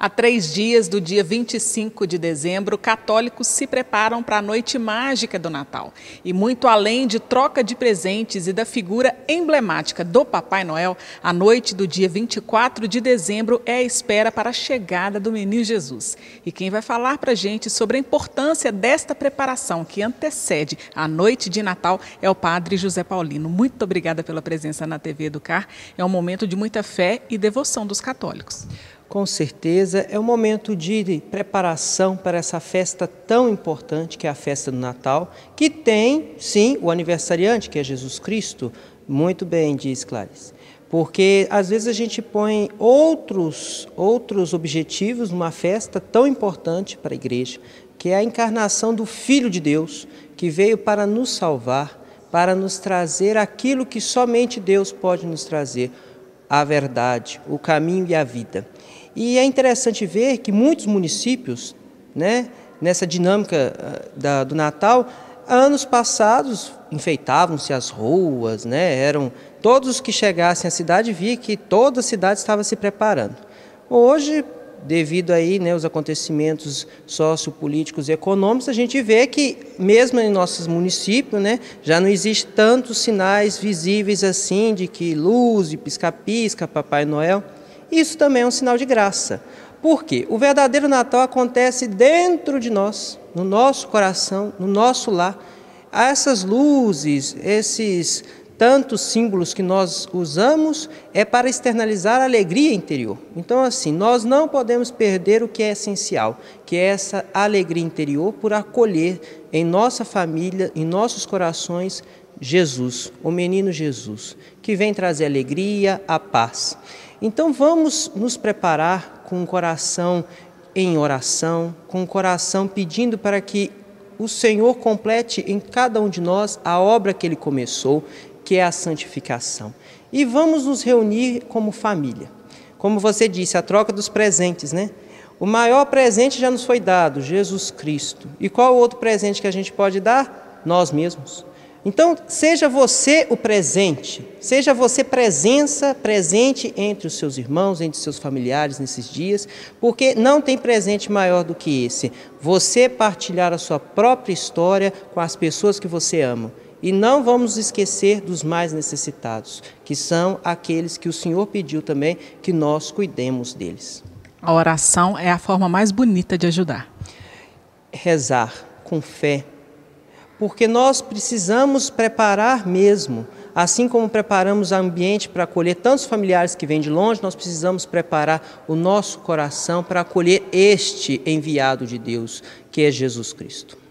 Há 3 dias do dia 25 de dezembro, católicos se preparam para a noite mágica do Natal. E muito além de troca de presentes e da figura emblemática do Papai Noel, a noite do dia 24 de dezembro é a espera para a chegada do Menino Jesus. E quem vai falar para a gente sobre a importância desta preparação que antecede a noite de Natal é o Padre José Paulino. Muito obrigada pela presença na TV Educar. É um momento de muita fé e devoção dos católicos. Com certeza, é um momento de preparação para essa festa tão importante que é a festa do Natal, que tem, sim, o aniversariante, que é Jesus Cristo. Muito bem, diz Clarice. Porque às vezes a gente põe outros objetivos numa festa tão importante para a igreja, que é a encarnação do Filho de Deus, que veio para nos salvar, para nos trazer aquilo que somente Deus pode nos trazer, a verdade, o caminho e a vida. E é interessante ver que muitos municípios, nessa dinâmica do Natal, anos passados enfeitavam-se as ruas, eram todos os que chegassem à cidade via que toda a cidade estava se preparando. Hoje, devido aí, os acontecimentos sociopolíticos e econômicos, a gente vê que mesmo em nossos municípios, já não existe tantos sinais visíveis assim de que luz, de pisca-pisca, Papai Noel. Isso também é um sinal de graça. Por quê? O verdadeiro Natal acontece dentro de nós, no nosso coração, no nosso lar. Essas luzes, esses tantos símbolos que nós usamos é para externalizar a alegria interior. Então, assim, nós não podemos perder o que é essencial, que é essa alegria interior por acolher em nossa família, em nossos corações, Jesus, o menino Jesus, que vem trazer alegria, a paz. Então vamos nos preparar com o coração em oração, com o coração pedindo para que o Senhor complete em cada um de nós a obra que Ele começou, que é a santificação. E vamos nos reunir como família. Como você disse, a troca dos presentes, O maior presente já nos foi dado, Jesus Cristo. E qual o outro presente que a gente pode dar? Nós mesmos. Então, seja você o presente, seja você presente entre os seus irmãos, entre os seus familiares nesses dias, porque não tem presente maior do que esse. Você partilhar a sua própria história com as pessoas que você ama. E não vamos esquecer dos mais necessitados, que são aqueles que o Senhor pediu também que nós cuidemos deles. A oração é a forma mais bonita de ajudar. Rezar com fé. Porque nós precisamos preparar mesmo, assim como preparamos o ambiente para acolher tantos familiares que vêm de longe, nós precisamos preparar o nosso coração para acolher este enviado de Deus, que é Jesus Cristo.